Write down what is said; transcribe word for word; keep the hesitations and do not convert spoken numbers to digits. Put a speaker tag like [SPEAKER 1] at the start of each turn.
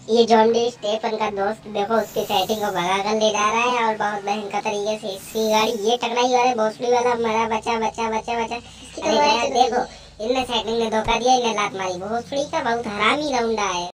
[SPEAKER 1] ये John D Stephen का दोस्त देखो उसकी सेटिंग को भगा कर ले जा रहा है और बहुत भयंकर तरीके से इसकी गाड़ी ये टकराई वाले भोसड़ी वाला मरा बचा बचा बचा बचा। अरे यार देखो इनने सेटिंग ने धोखा दिया, इन्हें लात मारी, भोसड़ी का बहुत हरामी लौंडा है।